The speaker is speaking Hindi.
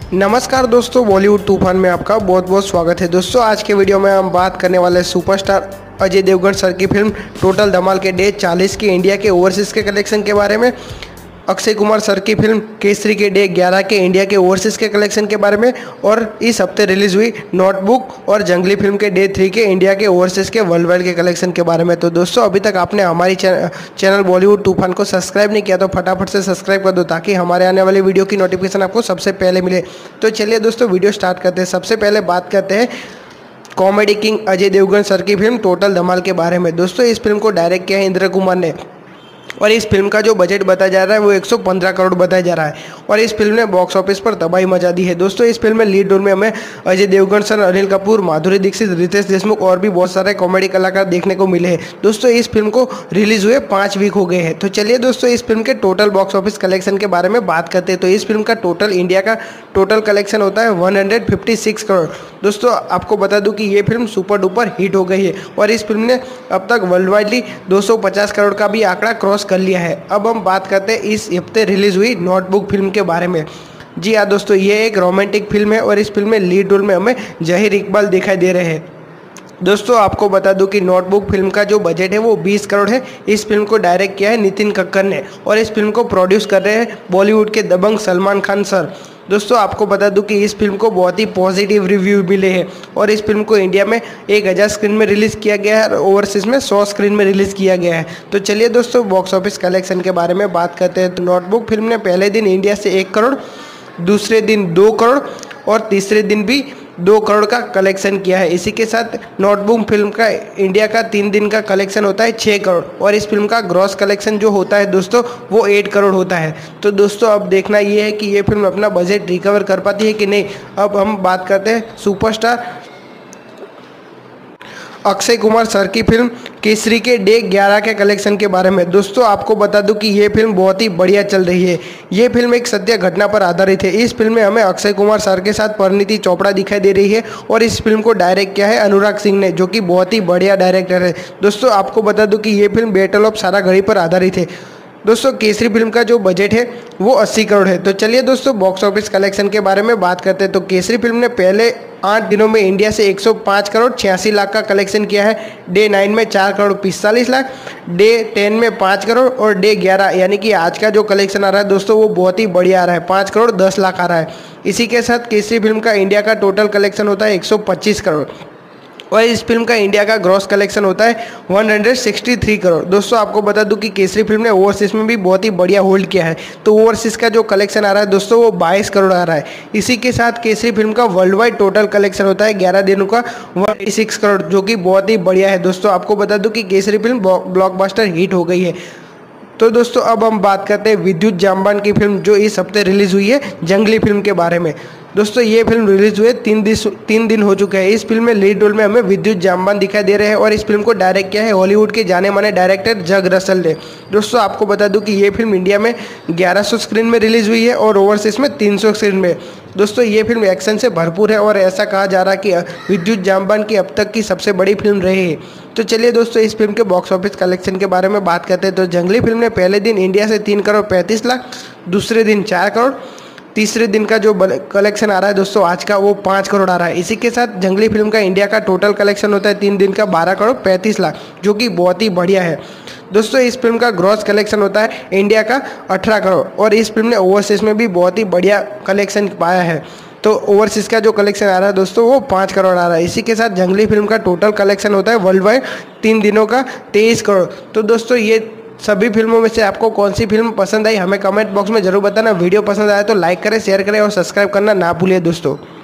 नमस्कार दोस्तों, बॉलीवुड तूफान में आपका बहुत बहुत स्वागत है। दोस्तों आज के वीडियो में हम बात करने वाले सुपरस्टार अजय देवगन सर की फिल्म टोटल धमाल के डे 40 के इंडिया के ओवरसीज़ के कलेक्शन के बारे में, अक्षय कुमार सर की फिल्म केसरी के डे 11 के इंडिया के ओवरसीज़ के कलेक्शन के बारे में, और इस हफ्ते रिलीज हुई नोटबुक और जंगली फिल्म के डे 3 के इंडिया के ओवरसीज़ के वर्ल्ड वाइड के कलेक्शन के बारे में। तो दोस्तों अभी तक आपने हमारी चैनल बॉलीवुड तूफान को सब्सक्राइब नहीं किया तो फटाफट से सब्सक्राइब कर दो ताकि हमारे आने वाली वीडियो की नोटिफिकेशन आपको सबसे पहले मिले। तो चलिए दोस्तों वीडियो स्टार्ट करते हैं। सबसे पहले बात करते हैं comedy king Ajay Devgn sir की फिल्म टोटल धमाल के बारे में। दोस्तों इस फिल्म को डायरेक्ट किया है इंद्र कुमार ने, और इस फिल्म का जो बजट बताया जा रहा है वो 115 करोड़ बताया जा रहा है, और इस फिल्म ने बॉक्स ऑफिस पर तबाही मचा दी है। दोस्तों इस फिल्म में लीड रोल में हमें अजय देवगन सर, अनिल कपूर, माधुरी दीक्षित, रितेश देशमुख और भी बहुत सारे कॉमेडी कलाकार देखने को मिले हैं। दोस्तों इस फिल्म को रिलीज हुए 5 वीक हो गए हैं। तो चलिए दोस्तों इस फिल्म के टोटल बॉक्स ऑफिस कलेक्शन के बारे में बात करते हैं। तो इस फिल्म का टोटल इंडिया का टोटल कलेक्शन होता है 156 करोड़। दोस्तों आपको बता दूं कि ये फिल्म सुपर डुपर हिट हो गई है, और इस फिल्म ने अब तक वर्ल्ड वाइडली 250 करोड़ का भी आंकड़ा क्रॉस कर लिया है। अब हम बात करते हैं इस हफ्ते रिलीज हुई नोटबुक फिल्म के बारे में। जी हाँ दोस्तों, ये एक रोमांटिक फिल्म है, और इस फिल्म में लीड रोल में हमें जहीर इकबाल दिखाई दे रहे हैं। दोस्तों आपको बता दूं कि नोटबुक फिल्म का जो बजट है वो 20 करोड़ है। इस फिल्म को डायरेक्ट किया है नितिन कक्कर ने, और इस फिल्म को प्रोड्यूस कर रहे हैं बॉलीवुड के दबंग सलमान खान सर। दोस्तों आपको बता दूं कि इस फिल्म को बहुत ही पॉजिटिव रिव्यू मिले हैं, और इस फिल्म को इंडिया में 1000 स्क्रीन में रिलीज़ किया गया है और ओवरसीज़ में 100 स्क्रीन में रिलीज़ किया गया है। तो चलिए दोस्तों बॉक्स ऑफिस कलेक्शन के बारे में बात करते हैं। तो नोटबुक फिल्म ने पहले दिन इंडिया से 1 करोड़, दूसरे दिन 2 करोड़ और तीसरे दिन भी 2 करोड़ का कलेक्शन किया है। इसी के साथ नोटबुक फिल्म का इंडिया का 3 दिन का कलेक्शन होता है 6 करोड़, और इस फिल्म का ग्रॉस कलेक्शन जो होता है दोस्तों वो 8 करोड़ होता है। तो दोस्तों अब देखना ये है कि ये फिल्म अपना बजट रिकवर कर पाती है कि नहीं। अब हम बात करते हैं सुपरस्टार अक्षय कुमार सर की फिल्म केसरी के डे 11 के कलेक्शन के बारे में। दोस्तों आपको बता दूं कि ये फिल्म बहुत ही बढ़िया चल रही है। ये फिल्म एक सत्य घटना पर आधारित है। इस फिल्म में हमें अक्षय कुमार सर के साथ परिणीति चोपड़ा दिखाई दे रही है, और इस फिल्म को डायरेक्ट किया है अनुराग सिंह ने, जो कि बहुत ही बढ़िया डायरेक्टर है। दोस्तों आपको बता दूं कि ये फिल्म बैटल ऑफ सारागढ़ी पर आधारित है। दोस्तों केसरी फिल्म का जो बजट है वो 80 करोड़ है। तो चलिए दोस्तों बॉक्स ऑफिस कलेक्शन के बारे में बात करते हैं। तो केसरी फिल्म ने पहले 8 दिनों में इंडिया से 105 करोड़ 86 लाख का कलेक्शन किया है। डे 9 में 4 करोड़ 45 लाख, डे 10 में 5 करोड़, और डे 11 यानी कि आज का जो कलेक्शन आ रहा है दोस्तों वो बहुत ही बढ़िया आ रहा है, 5 करोड़ 10 लाख आ रहा है। इसी के साथ केसरी फिल्म का इंडिया का टोटल कलेक्शन होता है 125 करोड़, और इस फिल्म का इंडिया का ग्रॉस कलेक्शन होता है 163 करोड़। दोस्तों आपको बता दूं कि केसरी फिल्म ने ओवरसीज में भी बहुत ही बढ़िया होल्ड किया है। तो ओवरसीज का जो कलेक्शन आ रहा है दोस्तों वो 22 करोड़ आ रहा है। इसी के साथ केसरी फिल्म का वर्ल्ड वाइड टोटल कलेक्शन होता है 11 दिनों का 186 करोड़, जो कि बहुत ही बढ़िया है। दोस्तों आपको बता दूं कि केसरी फिल्म ब्लॉकबस्टर हिट हो गई है। तो दोस्तों अब हम बात करते हैं विद्युत जामवान की फिल्म जो इस हफ्ते रिलीज हुई है जंगली फिल्म के बारे में। दोस्तों ये फिल्म रिलीज हुए 3 दिन हो चुके हैं। इस फिल्म में लीड रोल में हमें विद्युत जामवान दिखाई दे रहे हैं, और इस फिल्म को डायरेक्ट किया है हॉलीवुड के जाने माने डायरेक्टर जग रसल ने। दोस्तों आपको बता दूं कि ये फिल्म इंडिया में 1100 स्क्रीन में रिलीज हुई है और ओवरसीज में 300 स्क्रीन में। दोस्तों ये फिल्म एक्शन से भरपूर है, और ऐसा कहा जा रहा है कि विद्युत जामवान की अब तक की सबसे बड़ी फिल्म रही है। तो चलिए दोस्तों इस फिल्म के बॉक्स ऑफिस कलेक्शन के बारे में बात करते हैं। तो जंगली फिल्म ने पहले दिन इंडिया से 3 करोड़ 35 लाख, दूसरे दिन 4 करोड़, तीसरे दिन का जो कलेक्शन आ रहा है दोस्तों आज का वो 5 करोड़ आ रहा है। इसी के साथ जंगली फिल्म का इंडिया का टोटल कलेक्शन होता है 3 दिन का 12 करोड़ 35 लाख, जो कि बहुत ही बढ़िया है। दोस्तों इस फिल्म का ग्रॉस कलेक्शन होता है इंडिया का 18 करोड़, और इस फिल्म ने ओवरसीज में भी बहुत ही बढ़िया कलेक्शन पाया है। तो ओवरसीज का जो कलेक्शन आ रहा है दोस्तों वो 5 करोड़ आ रहा है। इसी के साथ जंगली फिल्म का टोटल कलेक्शन होता है वर्ल्ड वाइड 3 दिनों का 23 करोड़। तो दोस्तों ये सभी फिल्मों में से आपको कौन सी फिल्म पसंद आई हमें कमेंट बॉक्स में जरूर बताना। वीडियो पसंद आया तो लाइक करें, शेयर करें और सब्सक्राइब करना ना भूलिए दोस्तों।